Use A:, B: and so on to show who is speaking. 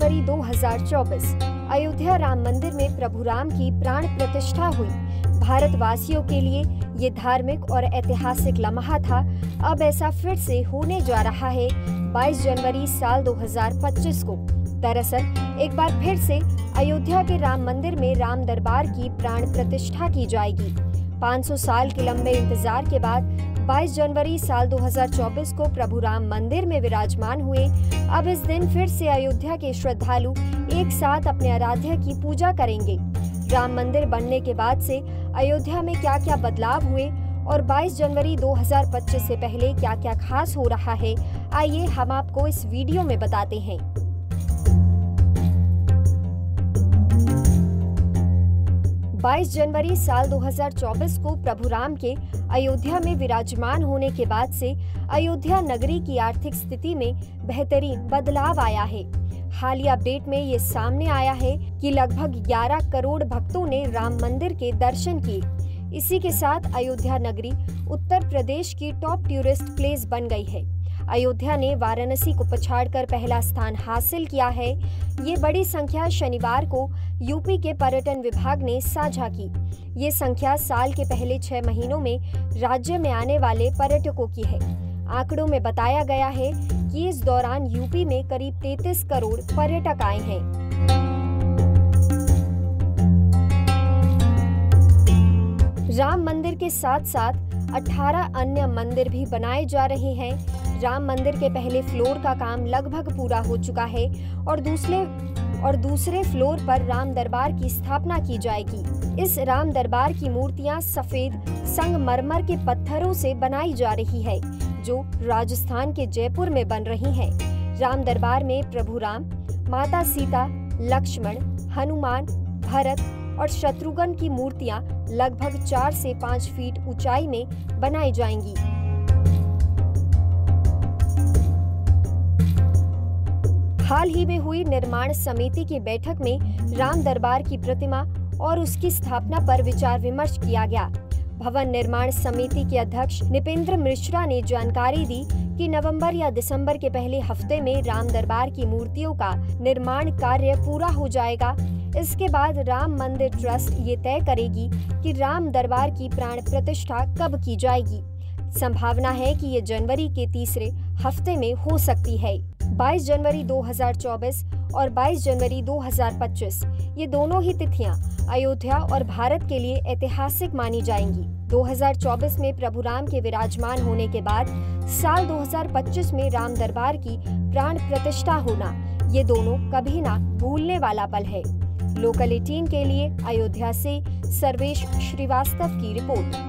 A: जनवरी 2024 अयोध्या राम मंदिर में प्रभु राम की प्राण प्रतिष्ठा हुई। भारतवासियों के लिए ये धार्मिक और ऐतिहासिक लम्हा था। अब ऐसा फिर से होने जा रहा है 22 जनवरी साल 2025 को। दरअसल एक बार फिर से अयोध्या के राम मंदिर में राम दरबार की प्राण प्रतिष्ठा की जाएगी। 500 साल के लंबे इंतजार के बाद 22 जनवरी साल 2024 को प्रभु राम मंदिर में विराजमान हुए। अब इस दिन फिर से अयोध्या के श्रद्धालु एक साथ अपने आराध्य की पूजा करेंगे। राम मंदिर बनने के बाद से अयोध्या में क्या क्या बदलाव हुए और 22 जनवरी 2025 से पहले क्या क्या खास हो रहा है, आइए हम आपको इस वीडियो में बताते हैं। 22 जनवरी साल 2024 को प्रभु राम के अयोध्या में विराजमान होने के बाद से अयोध्या नगरी की आर्थिक स्थिति में बेहतरीन बदलाव आया है। हालिया अपडेट में ये सामने आया है कि लगभग 11 करोड़ भक्तों ने राम मंदिर के दर्शन किए। इसी के साथ अयोध्या नगरी उत्तर प्रदेश की टॉप टूरिस्ट प्लेस बन गई है। अयोध्या ने वाराणसी को पछाड़कर पहला स्थान हासिल किया है। ये बड़ी संख्या शनिवार को यूपी के पर्यटन विभाग ने साझा की। ये संख्या साल के पहले 6 महीनों में राज्य में आने वाले पर्यटकों की है। आंकड़ों में बताया गया है कि इस दौरान यूपी में करीब 33 करोड़ पर्यटक आए हैं। राम मंदिर के साथ साथ 18 अन्य मंदिर भी बनाए जा रहे हैं। राम मंदिर के पहले फ्लोर का काम लगभग पूरा हो चुका है और दूसरे फ्लोर पर राम दरबार की स्थापना की जाएगी। इस राम दरबार की मूर्तियां सफेद संगमरमर के पत्थरों से बनाई जा रही है, जो राजस्थान के जयपुर में बन रही है। राम दरबार में प्रभु राम, माता सीता, लक्ष्मण, हनुमान, भरत और शत्रुघ्न की मूर्तियां लगभग 4 से 5 फीट ऊंचाई में बनाई जाएंगी। हाल ही में हुई निर्माण समिति की बैठक में राम दरबार की प्रतिमा और उसकी स्थापना पर विचार विमर्श किया गया। भवन निर्माण समिति के अध्यक्ष निपेंद्र मिश्रा ने जानकारी दी कि नवंबर या दिसंबर के पहले हफ्ते में राम दरबार की मूर्तियों का निर्माण कार्य पूरा हो जाएगा। इसके बाद राम मंदिर ट्रस्ट ये तय करेगी कि राम दरबार की प्राण प्रतिष्ठा कब की जाएगी। संभावना है कि ये जनवरी के तीसरे हफ्ते में हो सकती है। 22 जनवरी 2024 और 22 जनवरी 2025 ये दोनों ही तिथियां अयोध्या और भारत के लिए ऐतिहासिक मानी जाएंगी। 2024 में प्रभु राम के विराजमान होने के बाद साल 2025 में राम दरबार की प्राण प्रतिष्ठा होना, ये दोनों कभी ना भूलने वाला पल है। लोकल 18 के लिए अयोध्या से सर्वेश श्रीवास्तव की रिपोर्ट।